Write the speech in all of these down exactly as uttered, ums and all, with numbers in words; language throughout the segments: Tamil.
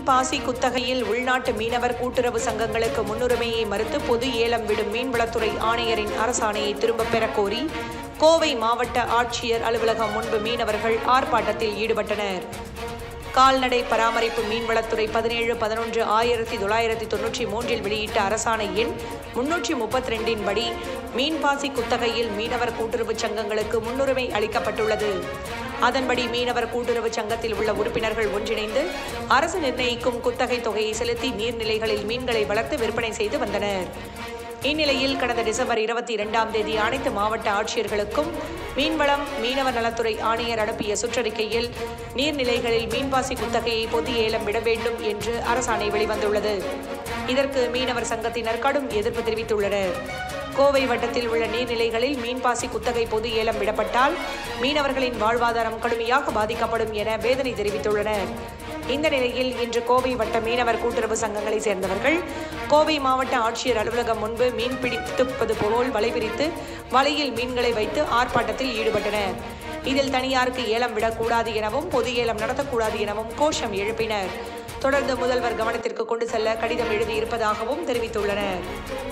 பாசி குத்தகையில் உள்நாட்டு மீனவர் கூட்டுறவு சங்கங்களுக்கு முன்னுரிமையை மறுத்து பொது ஏலம் விடும் மீன்வளத்துறை ஆணையரின் அரசாணையை திரும்பப் பெறக் கோரி கோவை மாவட்ட ஆட்சியர் அலுவலகம் முன்பு மீனவர்கள் ஆர்ப்பாட்டத்தில் ஈடுபட்டனர். கால்நடை பராமரிப்பு மீன்வளத்துறை பதினேழு பதினொன்று ஆயிரத்தி தொள்ளாயிரத்தி தொன்னூற்றி மூன்றில் வெளியிட்ட அரசாணை எண் முன்னூற்றி முப்பத்தி ரெண்டின் படி மீன்பாசி குத்தகையில் மீனவர் கூட்டுறவு சங்கங்களுக்கு முன்னுரிமை அளிக்கப்பட்டுள்ளது. அதன்படி மீனவர் கூட்டுறவு சங்கத்தில் உள்ள உறுப்பினர்கள் ஒன்றிணைந்து அரசு நிர்ணயிக்கும் குத்தகை தொகையை செலுத்தி நீர்நிலைகளில் மீன்களை வளர்த்து விற்பனை செய்து வந்தனர். இந்நிலையில் கடந்த டிசம்பர் இருபத்தி இரண்டாம் தேதி அனைத்து மாவட்ட ஆட்சியர்களுக்கும் மீன்வளம் மீனவர் நலத்துறை ஆணையர் அனுப்பிய சுற்றறிக்கையில் நீர்நிலைகளில் மீன்பாசி குத்தகையை பொது ஏலம் விட வேண்டும் என்று அரசாணை வெளிவந்துள்ளது. இதற்கு மீனவர் சங்கத்தினர் கடும் எதிர்ப்பு தெரிவித்துள்ளனர். கோவை வட்டத்தில் உள்ள நீர்நிலைகளில் மீன்பாசி குத்தகை பொது ஏலம் விடப்பட்டால் மீனவர்களின் வாழ்வாதாரம் கடுமையாக பாதிக்கப்படும் என வேதனை தெரிவித்துள்ளனர். இந்த நிலையில் இன்று கோவை வட்ட மீனவர் கூட்டுறவு சங்கங்களை சேர்ந்தவர்கள் கோவை மாவட்ட ஆட்சியர் அலுவலகம் முன்பு மீன் பிடித்துப்பது போல் வலை விரித்து வலையில் மீன்களை வைத்து ஆர்ப்பாட்டத்தில் ஈடுபட்டனர். இதில் தனியாருக்கு ஏலம் விடக்கூடாது எனவும் பொது ஏலம் நடத்தக்கூடாது எனவும் கோஷம் எழுப்பினர். தொடர்ந்து முதல்வர் கவனத்திற்கு கொண்டு செல்ல கடிதம் எழுதியிருப்பதாகவும் தெரிவித்துள்ளனர்.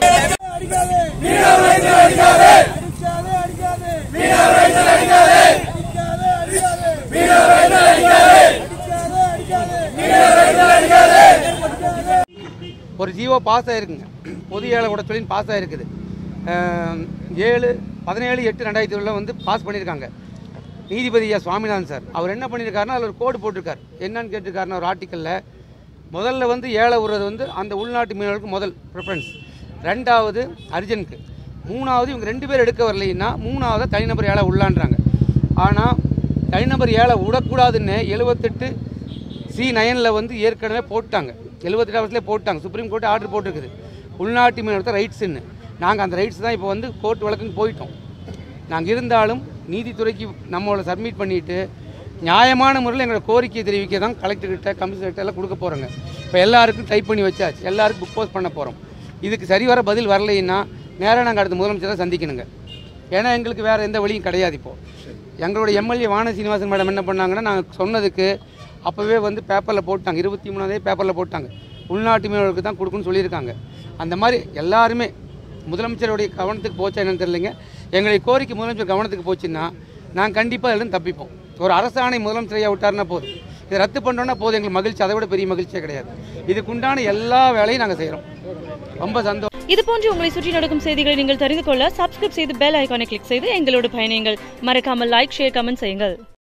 ஒரு ஜீவோ பாஸ் ஆகிருக்குங்க, பொது ஏல கூட சொல்லி பாஸ் ஆகிருக்குது. ஏழு பதினேழு எட்டு ரெண்டாயிரத்தி ஏழில் வந்து பாஸ் பண்ணியிருக்காங்க. நீதிபதி சுவாமிநாதன் சார் அவர் என்ன பண்ணியிருக்காருன்னா அதில் ஒரு கோடு போட்டிருக்காரு. என்னன்னு கேட்டிருக்காருன்னா ஒரு ஆர்டிக்கலில் முதல்ல வந்து ஏழை விடுறது வந்து அந்த உள்நாட்டு மீனவர்களுக்கு முதல் ப்ரிஃபரன்ஸ், ரெண்டாவது அர்ஜென்ட்க்கு, மூணாவது இவங்க ரெண்டு பேர் எடுக்க வரலைன்னா மூணாவது தனிநபர் ஏழை உள்ளான்றாங்க. ஆனால் தனிநபர் ஏழை விடக்கூடாதுன்னு எழுபத்தெட்டு சி நயனில் வந்து ஏற்கனவே போட்டாங்க, எழுபத்தெட்டு வருஷத்துலேயே போட்டாங்க. சுப்ரீம் கோர்ட்டு ஆர்டர் போட்டிருக்குது உள்நாட்டு மீனவர்கள் ரைட்ஸுன்னு. நாங்கள் அந்த ரைட்ஸ் தான் இப்போ வந்து கோர்ட் வழக்குன்னு போயிட்டோம். நாங்கள் இருந்தாலும் நீதித்துறைக்கு நம்மளை சப்மிட் பண்ணிவிட்டு நியாயமான முறையில் எங்களோட கோரிக்கையை தெரிவிக்க தான் கலெக்டர்கிட்ட கமிஷனர்கிட்ட எல்லாம் கொடுக்க போகிறோங்க. இப்போ எல்லாருக்கும் டைப் பண்ணி வச்சாச்சு, எல்லாருக்கும் புக் போஸ்ட் பண்ண போகிறோம். இதுக்கு சரிவர பதில் வரலைன்னா நேராக நாங்கள் அடுத்த முதலமைச்சரை சந்திக்கணுங்க. ஏன்னா எங்களுக்கு வேறு எந்த வழியும் கிடையாது. இப்போது எங்களோட எம்எல்ஏ வான சீனிவாசன் மேடம் என்ன பண்ணாங்கன்னா நாங்கள் சொன்னதுக்கு அப்போவே வந்து பேப்பரில் போட்டாங்க, இருபத்தி மூணாந்தே பேப்பரில் போட்டாங்க உள்நாட்டு மீனவர்களுக்கு தான் கொடுக்குன்னு சொல்லியிருக்காங்க. அந்த மாதிரி எல்லாருமே முதலமைச்சருடைய கவனத்துக்கு போச்சா என்னன்னு தெரியலைங்க. எங்களுடைய கோரிக்கை முதலமைச்சர் கவனத்துக்கு போச்சுன்னா நாங்கள் கண்டிப்பாக எல்லாம் தப்பிப்போம். ஒரு அரசாணை முதலமைச்சரையாக விட்டாருன்னா போதும், இதை ரத்து பண்ணுறோன்னா போதும், எங்களுக்கு மகிழ்ச்சி, அதை விட பெரிய மகிழ்ச்சியே கிடையாது. இதுக்குண்டான எல்லா வேலையும் நாங்கள் செய்கிறோம். ரொம்ப சந்தோஷம். இது போன்று உங்களை சுற்றி நடக்கும் செய்திகளை நீங்கள் தெரிந்து கொள்ள சப்ஸ்கிரைப் செய்து பெல் ஐகானை கிளிக் செய்து எங்களோடு பயணியுங்கள். மறக்காமல் லைக், ஷேர், கமெண்ட் செய்யுங்கள்.